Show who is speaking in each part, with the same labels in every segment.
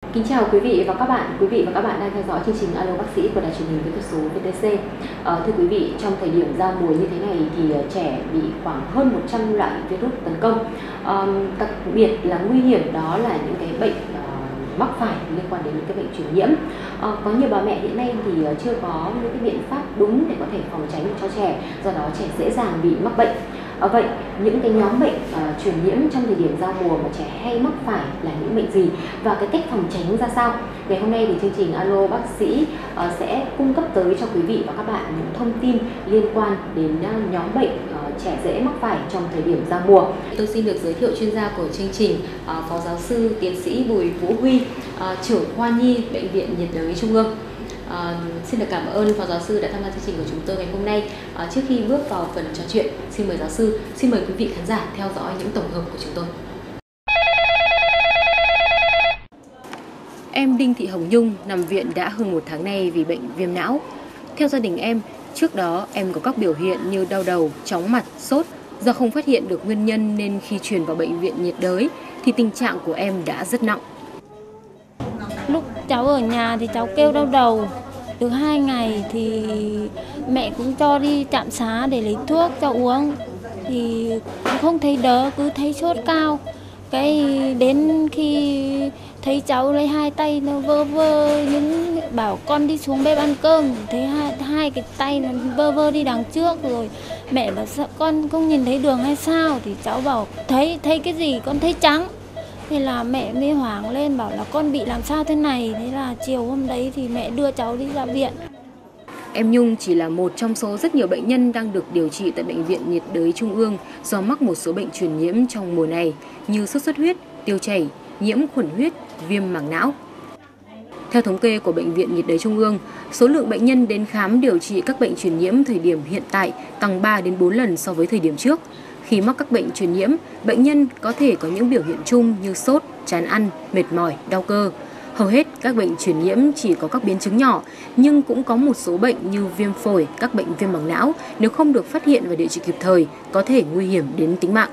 Speaker 1: Kính chào quý vị và các bạn. Quý vị và các bạn đang theo dõi chương trình Alo Bác sĩ của đài truyền hình kỹ thuật số VTC. Thưa quý vị, trong thời điểm giao mùa như thế này thì trẻ bị khoảng hơn 100 loại virus tấn công. Đặc biệt là nguy hiểm đó là những cái bệnh mắc phải liên quan đến những cái bệnh truyền nhiễm. Có nhiều bà mẹ hiện nay thì chưa có những cái biện pháp đúng để có thể phòng tránh cho trẻ, do đó trẻ dễ dàng bị mắc bệnh. Vậy những cái nhóm bệnh truyền nhiễm trong thời điểm giao mùa mà trẻ hay mắc phải là những bệnh gì và cái cách phòng tránh ra sao? Ngày hôm nay thì chương trình Alo Bác sĩ sẽ cung cấp tới cho quý vị và các bạn những thông tin liên quan đến nhóm bệnh trẻ dễ mắc phải trong thời điểm giao mùa. Tôi xin được giới thiệu chuyên gia của chương trình, Phó Giáo sư Tiến sĩ Bùi Vũ Huy, trưởng khoa nhi Bệnh viện nhiệt đới Trung ương. Xin được cảm ơn Phó Giáo sư đã tham gia chương trình của chúng tôi ngày hôm nay. Trước khi bước vào phần trò chuyện, xin mời giáo sư, xin mời quý vị khán giả theo dõi những tổng hợp của chúng tôi. Em Đinh Thị Hồng Nhung nằm viện đã hơn 1 tháng nay vì bệnh viêm não. Theo gia đình em, trước đó em có các biểu hiện như đau đầu, chóng mặt, sốt. Do không phát hiện được nguyên nhân nên khi chuyển vào bệnh viện nhiệt đới thì tình trạng của em đã rất nặng.
Speaker 2: Lúc cháu ở nhà thì cháu kêu đau đầu. Được 2 ngày thì mẹ cũng cho đi trạm xá để lấy thuốc cho uống. Thì cũng không thấy đỡ, cứ thấy sốt cao. Cái đến khi thấy cháu lấy 2 tay nó vơ vơ, những bảo con đi xuống bếp ăn cơm, thấy hai cái tay nó vơ vơ đi đằng trước rồi. Mẹ bảo sao con không nhìn thấy đường hay sao, thì cháu bảo thấy cái gì, con thấy trắng. Thế là mẹ mới hoảng lên bảo là con bị làm sao thế này. Thế là chiều hôm đấy thì mẹ đưa cháu đi ra viện.
Speaker 1: Em Nhung chỉ là một trong số rất nhiều bệnh nhân đang được điều trị tại Bệnh viện nhiệt đới Trung ương do mắc một số bệnh truyền nhiễm trong mùa này như sốt xuất huyết, tiêu chảy, nhiễm khuẩn huyết, viêm màng não. Theo thống kê của Bệnh viện nhiệt đới Trung ương, số lượng bệnh nhân đến khám điều trị các bệnh truyền nhiễm thời điểm hiện tại tăng 3 đến 4 lần so với thời điểm trước. Khi mắc các bệnh truyền nhiễm, bệnh nhân có thể có những biểu hiện chung như sốt, chán ăn, mệt mỏi, đau cơ. Hầu hết các bệnh truyền nhiễm chỉ có các biến chứng nhỏ, nhưng cũng có một số bệnh như viêm phổi, các bệnh viêm màng não nếu không được phát hiện và điều trị kịp thời có thể nguy hiểm đến tính mạng.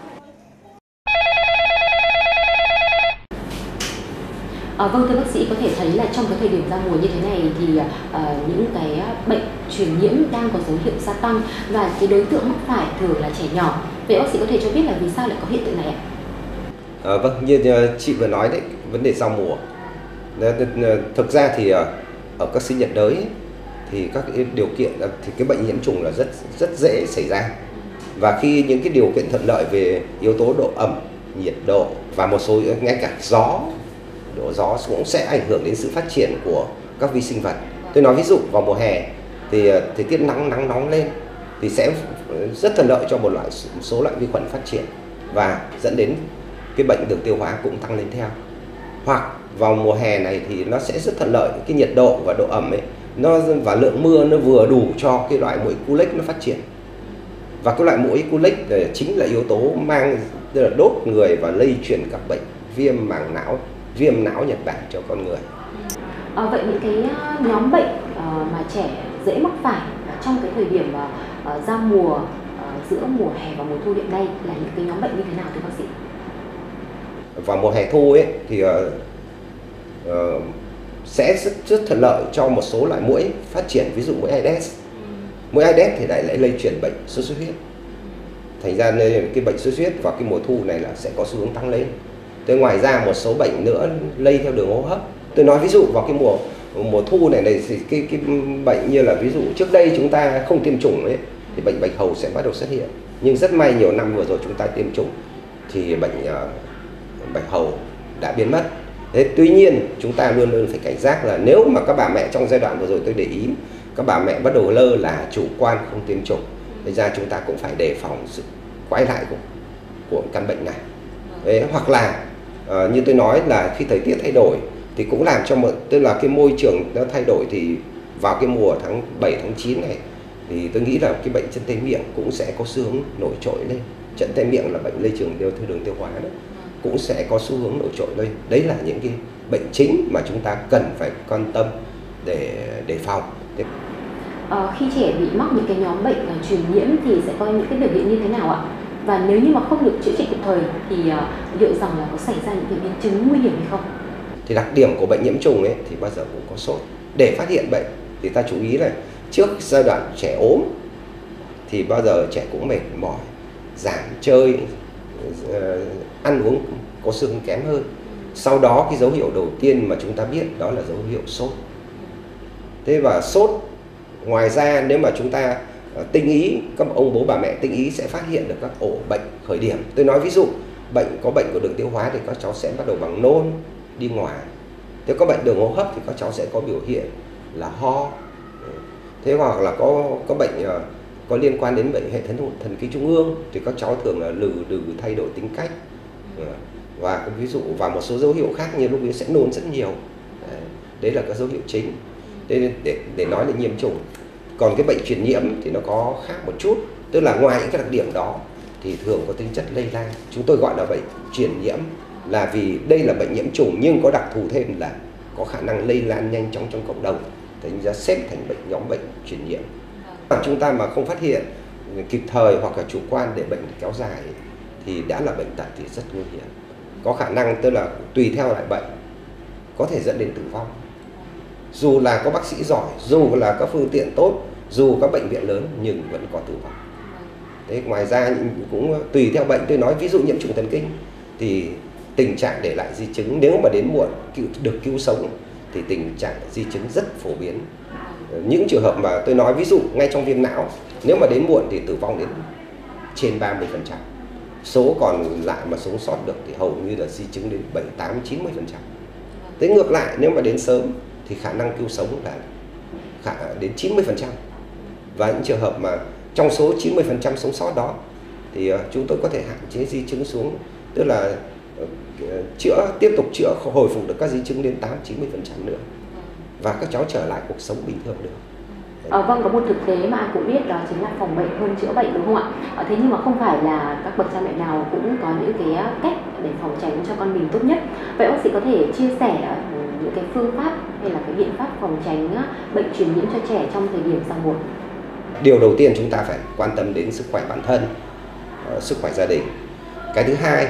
Speaker 1: Vâng, thưa bác sĩ, có thể thấy là trong cái thời điểm giao mùa như thế này thì những cái bệnh truyền nhiễm đang có dấu hiệu gia tăng và cái đối tượng mắc phải thường là trẻ nhỏ. Vậy bác sĩ có thể cho biết là vì sao lại có hiện tượng này ạ?
Speaker 3: Vâng, như chị vừa nói đấy, vấn đề giao mùa. Thực ra thì ở các sinh nhiệt đới thì các cái điều kiện thì cái bệnh nhiễm trùng là rất dễ xảy ra. Và khi những cái điều kiện thuận lợi về yếu tố độ ẩm, nhiệt độ và một số ngay cả độ gió cũng sẽ ảnh hưởng đến sự phát triển của các vi sinh vật. Tôi nói ví dụ vào mùa hè thì thời tiết nắng nóng lên thì sẽ rất thuận lợi cho một số loại vi khuẩn phát triển và dẫn đến cái bệnh đường tiêu hóa cũng tăng lên theo. Hoặc vào mùa hè này thì nó sẽ rất thuận lợi, cái nhiệt độ và độ ẩm ấy và lượng mưa nó vừa đủ cho cái loại muỗi Culex nó phát triển. Và cái loại muỗi Culex chính là yếu tố tức là đốt người và lây truyền các bệnh viêm màng não, viêm não Nhật Bản cho con người.
Speaker 1: Vậy những cái nhóm bệnh mà trẻ dễ mắc phải trong cái thời điểm giao mùa, giữa mùa hè và mùa thu hiện nay là những cái nhóm bệnh như thế nào thưa bác sĩ?
Speaker 3: Vào mùa hè thu ấy thì sẽ rất thuận lợi cho một số loại muỗi phát triển, ví dụ muỗi Aedes. Muỗi Aedes thì lại lây truyền bệnh sốt xuất huyết. Thành ra nên cái bệnh sốt xuất huyết vào cái mùa thu này là sẽ có xu hướng tăng lên. Ngoài ra một số bệnh nữa lây theo đường hô hấp. Tôi nói ví dụ vào cái mùa thu này thì cái bệnh như là ví dụ trước đây chúng ta không tiêm chủng ấy thì bệnh bạch hầu sẽ bắt đầu xuất hiện. Nhưng rất may nhiều năm vừa rồi chúng ta tiêm chủng thì bệnh bạch hầu đã biến mất. Tuy nhiên chúng ta luôn luôn phải cảnh giác là nếu mà các bà mẹ trong giai đoạn vừa rồi tôi để ý các bà mẹ bắt đầu lơ là chủ quan không tiêm chủng, thành ra chúng ta cũng phải đề phòng sự quay lại của căn bệnh này. Hoặc là như tôi nói là khi thời tiết thay đổi thì cũng làm cho tức là cái môi trường nó thay đổi, thì vào cái mùa tháng 7 tháng 9 này thì tôi nghĩ là cái bệnh chân tay miệng cũng sẽ có xu hướng nổi trội lên. Chân tay miệng là bệnh lây truyền theo đường tiêu hóa đó, cũng sẽ có xu hướng nổi trội lên. Đấy là những cái bệnh chính mà chúng ta cần phải quan tâm để đề phòng.
Speaker 1: Khi trẻ bị mắc những cái nhóm bệnh truyền nhiễm thì sẽ có những cái biểu hiện như thế nào ạ? Và nếu như mà không được chữa trị kịp thời thì liệu rằng là có xảy ra những cái biến chứng nguy hiểm hay không?
Speaker 3: Thì đặc điểm của bệnh nhiễm trùng ấy thì bao giờ cũng có sốt. Để phát hiện bệnh thì ta chú ý là trước giai đoạn trẻ ốm thì bao giờ trẻ cũng mệt mỏi, giảm chơi, ăn uống có xương kém hơn. Sau đó cái dấu hiệu đầu tiên mà chúng ta biết đó là dấu hiệu sốt. Thế và sốt, ngoài ra nếu mà chúng ta tinh ý, các ông bố bà mẹ tinh ý sẽ phát hiện được các ổ bệnh khởi điểm. Tôi nói ví dụ, có bệnh của đường tiêu hóa thì các cháu sẽ bắt đầu bằng nôn, đi ngoài. Nếu có bệnh đường hô hấp thì các cháu sẽ có biểu hiện là ho. Thế hoặc là có bệnh có liên quan đến bệnh hệ thần kinh trung ương thì các cháu thường là lừ đừ, thay đổi tính cách. Và ví dụ và một số dấu hiệu khác như lúc ấy sẽ nôn rất nhiều. Đấy là các dấu hiệu chính. Để nói là nhiễm trùng. Còn cái bệnh truyền nhiễm thì nó có khác một chút, tức là ngoài những cái đặc điểm đó thì thường có tính chất lây lan. Chúng tôi gọi là bệnh truyền nhiễm là vì đây là bệnh nhiễm trùng nhưng có đặc thù thêm là có khả năng lây lan nhanh chóng trong cộng đồng, thành ra xếp thành nhóm bệnh truyền nhiễm. Chúng ta mà không phát hiện kịp thời hoặc là chủ quan để bệnh kéo dài thì đã là bệnh tật thì rất nguy hiểm. Có khả năng tức là tùy theo loại bệnh có thể dẫn đến tử vong. Dù là có bác sĩ giỏi, dù là các phương tiện tốt, dù các bệnh viện lớn nhưng vẫn có tử vong. Thế ngoài ra cũng tùy theo bệnh, tôi nói ví dụ nhiễm trùng thần kinh thì tình trạng để lại di chứng nếu mà đến muộn được cứu sống thì tình trạng di chứng rất phổ biến. Những trường hợp mà tôi nói ví dụ ngay trong viêm não, nếu mà đến muộn thì tử vong đến trên 30%. Số còn lại mà sống sót được thì hầu như là di chứng đến 78-90%. Thế ngược lại nếu mà đến sớm thì khả năng cứu sống là đến 90%. Và những trường hợp mà trong số 90% sống sót đó thì chúng tôi có thể hạn chế di chứng xuống, tức là tiếp tục chữa hồi phục được các di chứng đến 8-90% nữa. Và các cháu trở lại cuộc sống bình thường được.
Speaker 1: Vâng, có một thực tế mà ai cũng biết đó chính là phòng bệnh hơn chữa bệnh, đúng không ạ? Thế nhưng mà không phải là các bậc cha mẹ nào cũng có những cái cách để phòng tránh cho con mình tốt nhất. Vậy bác sĩ có thể chia sẻ những cái phương pháp hay là cái biện pháp phòng tránh bệnh truyền nhiễm cho trẻ trong thời điểm giao mùa?
Speaker 3: Điều đầu tiên chúng ta phải quan tâm đến sức khỏe bản thân, sức khỏe gia đình. Cái thứ hai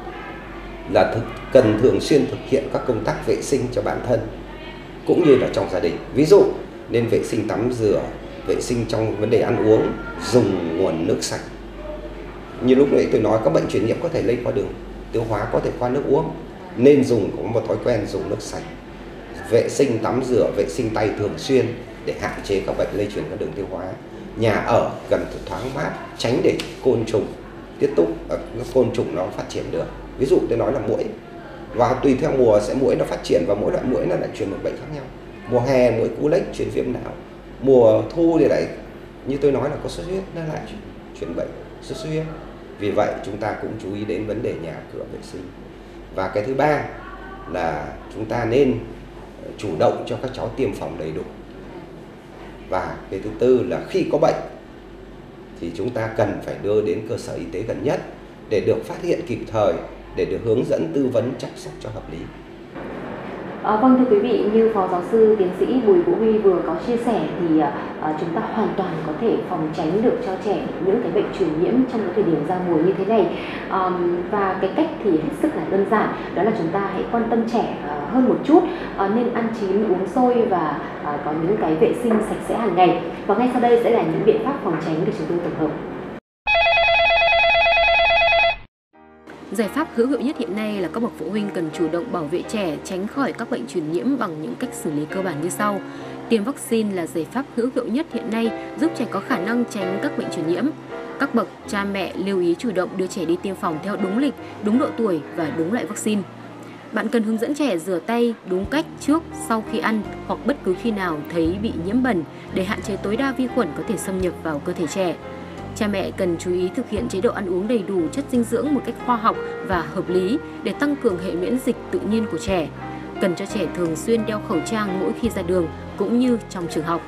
Speaker 3: là cần thường xuyên thực hiện các công tác vệ sinh cho bản thân cũng như là trong gia đình. Ví dụ nên vệ sinh tắm rửa, vệ sinh trong vấn đề ăn uống, dùng nguồn nước sạch. Như lúc nãy tôi nói các bệnh truyền nhiễm có thể lây qua đường tiêu hóa, có thể qua nước uống, nên có một thói quen dùng nước sạch. Vệ sinh tắm rửa, vệ sinh tay thường xuyên để hạn chế các bệnh lây truyền qua đường tiêu hóa. Nhà ở cần thoáng mát, tránh để côn trùng tiết túc, côn trùng nó phát triển được. Ví dụ tôi nói là muỗi, và tùy theo mùa sẽ muỗi nó phát triển và mỗi loại muỗi nó lại truyền một bệnh khác nhau. Mùa hè muỗi cú lếch truyền viêm não, mùa thu thì lại như tôi nói là có sốt huyết nó lại truyền bệnh sốt xuất huyết. Vì vậy chúng ta cũng chú ý đến vấn đề nhà cửa vệ sinh. Và cái thứ ba là chúng ta nên chủ động cho các cháu tiêm phòng đầy đủ. Và cái thứ tư là khi có bệnh thì chúng ta cần phải đưa đến cơ sở y tế gần nhất để được phát hiện kịp thời, để được hướng dẫn tư vấn chăm sóc cho hợp lý.
Speaker 1: Vâng, thưa quý vị, như Phó Giáo sư Tiến sĩ Bùi Vũ Huy vừa có chia sẻ thì chúng ta hoàn toàn có thể phòng tránh được cho trẻ những cái bệnh truyền nhiễm trong cái thời điểm giao mùa như thế này. Và cái cách thì hết sức là đơn giản, đó là chúng ta hãy quan tâm trẻ hơn một chút, nên ăn chín, uống sôi và có những cái vệ sinh sạch sẽ hàng ngày. Và ngay sau đây sẽ là những biện pháp phòng tránh được chúng tôi tổng hợp. Giải pháp hữu hiệu nhất hiện nay là các bậc phụ huynh cần chủ động bảo vệ trẻ tránh khỏi các bệnh truyền nhiễm bằng những cách xử lý cơ bản như sau. Tiêm vaccine là giải pháp hữu hiệu nhất hiện nay giúp trẻ có khả năng tránh các bệnh truyền nhiễm. Các bậc cha mẹ lưu ý chủ động đưa trẻ đi tiêm phòng theo đúng lịch, đúng độ tuổi và đúng loại vaccine. Bạn cần hướng dẫn trẻ rửa tay đúng cách trước, sau khi ăn hoặc bất cứ khi nào thấy bị nhiễm bẩn để hạn chế tối đa vi khuẩn có thể xâm nhập vào cơ thể trẻ. Cha mẹ cần chú ý thực hiện chế độ ăn uống đầy đủ chất dinh dưỡng một cách khoa học và hợp lý để tăng cường hệ miễn dịch tự nhiên của trẻ. Cần cho trẻ thường xuyên đeo khẩu trang mỗi khi ra đường cũng như trong trường học.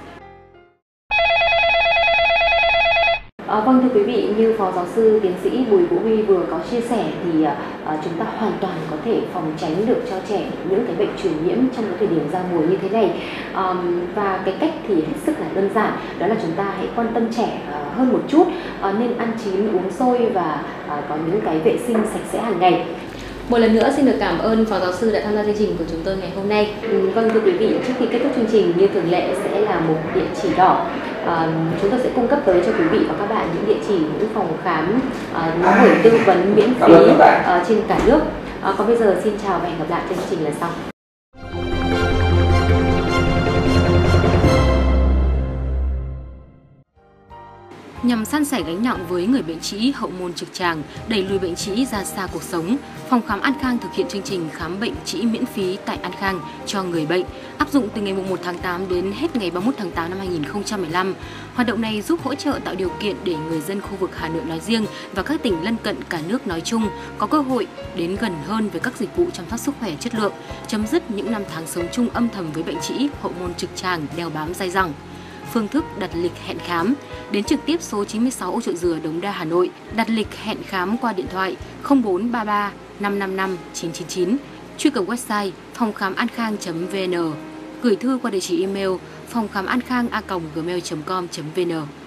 Speaker 1: Vâng, thưa quý vị, như Phó Giáo sư Tiến sĩ Bùi Vũ Huy vừa có chia sẻ thì chúng ta hoàn toàn có thể phòng tránh được cho trẻ những cái bệnh truyền nhiễm trong cái thời điểm giao mùa như thế này. Và cái cách thì hết sức là đơn giản, đó là chúng ta hãy quan tâm trẻ hơn một chút, nên ăn chín, uống sôi và có những cái vệ sinh sạch sẽ hàng ngày. Một lần nữa xin được cảm ơn Phó Giáo sư đã tham gia chương trình của chúng tôi ngày hôm nay. Vâng, thưa quý vị, trước khi kết thúc chương trình như thường lệ sẽ là một địa chỉ đỏ. Chúng tôi sẽ cung cấp tới cho quý vị và các bạn những địa chỉ, những phòng khám, những buổi tư vấn miễn phí trên cả nước. Còn bây giờ xin chào và hẹn gặp lại trong chương trình lần sau. Nhằm san sẻ gánh nặng với người bệnh trĩ hậu môn trực tràng, đẩy lùi bệnh trĩ ra xa cuộc sống, Phòng khám An Khang thực hiện chương trình khám bệnh trĩ miễn phí tại An Khang cho người bệnh, áp dụng từ ngày 1 tháng 8 đến hết ngày 31 tháng 8 năm 2015. Hoạt động này giúp hỗ trợ tạo điều kiện để người dân khu vực Hà Nội nói riêng và các tỉnh lân cận cả nước nói chung có cơ hội đến gần hơn với các dịch vụ chăm sóc sức khỏe chất lượng, chấm dứt những năm tháng sống chung âm thầm với bệnh trĩ hậu môn trực tràng đeo bám dai dẳng. Phương thức đặt lịch hẹn khám: đến trực tiếp số 96 Ô Chợ Dừa, Đống Đa, Hà Nội, đặt lịch hẹn khám qua điện thoại 0433 555 999, truy cập website phongkhamankhang.vn, gửi thư qua địa chỉ email phongkhamankhang@gmail.com.vn.